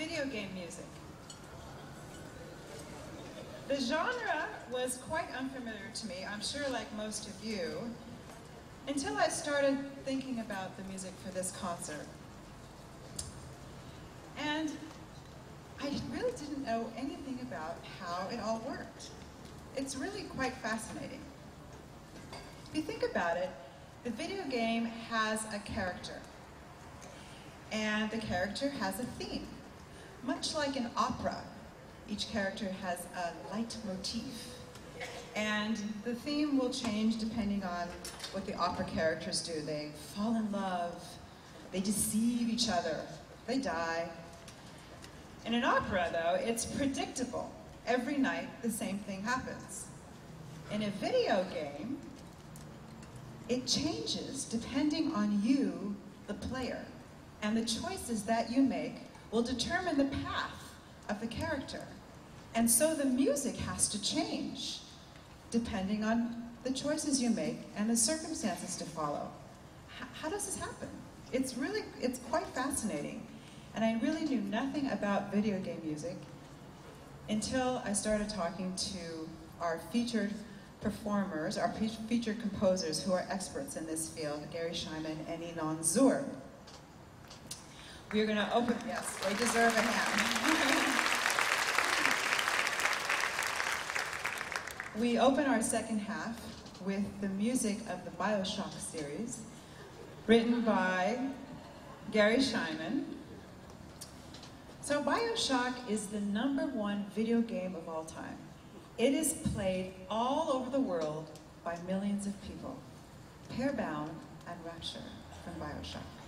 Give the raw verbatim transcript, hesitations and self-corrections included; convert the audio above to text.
video game music. The genre was quite unfamiliar to me, I'm sure like most of you, until I started thinking about the music for this concert. And I really didn't know anything about how it all worked. It's really quite fascinating. If you think about it, the video game has a character, and the character has a theme. Much like an opera, each character has a leitmotif, and the theme will change depending on what the opera characters do. They fall in love, they deceive each other, they die. In an opera, though, it's predictable. Every night, the same thing happens. In a video game, it changes depending on you, the player, and the choices that you make will determine the path of the character. And so the music has to change depending on the choices you make and the circumstances to follow. H- how does this happen? It's really, it's quite fascinating. And I really knew nothing about video game music until I started talking to our featured performers, our featured composers who are experts in this field, Gary Schyman and Inon Zur. We're going to open, yes, they deserve a hand. We open our second half with the music of the BioShock series, written by Gary Schyman. So BioShock is the number one video game of all time. It is played all over the world by millions of people. Pairbound and Rapture from BioShock.